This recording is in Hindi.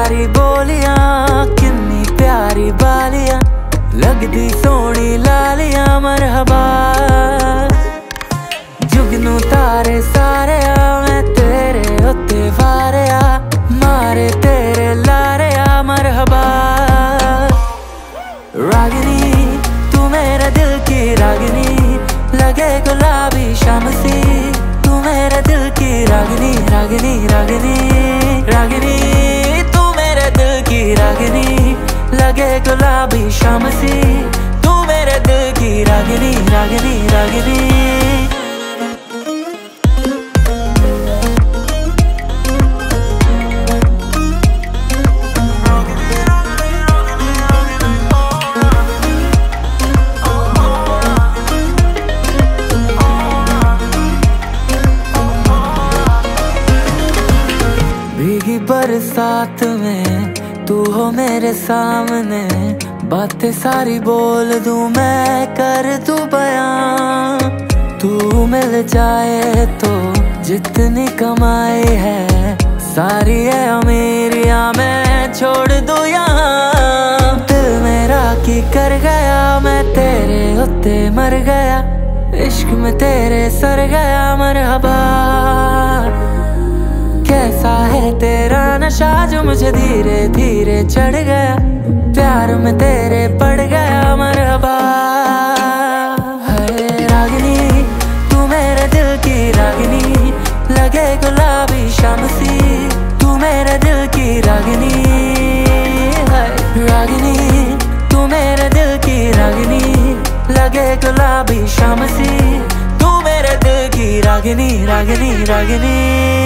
सारी बोलियां, किन्नी प्यारी बालियां, लगदी सोहनी लालियां। मरहबा जुगनू तारे सारे मैं तेरे उत्ते वारे मारे तेरे लारे मरहबा रागिनी तू मेरे दिल की रागिनी, लगे गुलाबी शमसी। तू मेरे दिल की रागिनी रागिनी रागिनी रागिनी, तू मेरे दिल की रागिनी, लगे गुलाबी शमसी। तू मेरे दिल की रागिनी रागिनी रागिनी। भीगी बरसात में तू हो मेरे सामने, बातें सारी बोल दूं मैं, कर दूं बयां। तू मिल जाए तो जितनी कमाई है सारी है अमीरियां मैं छोड़ दूं यहाँ। दिल मेरा की कर गया, मैं तेरे उत्ते मर गया, इश्क में तेरे सर गया। मरहबा कैसा है तेरा नशा जो मुझे धीरे धीरे चढ़ गया, प्यार में तेरे पड़ गया। मरहबा है रागिनी तू मेरे दिल की रागिनी, लगे गुलाबी शमसी। तू मेरे दिल की रागिनी है रागिनी, तू मेरे दिल की रागिनी, लगे गुलाबी शमसी। तू मेरे दिल की रागिनी रागिनी रागिनी।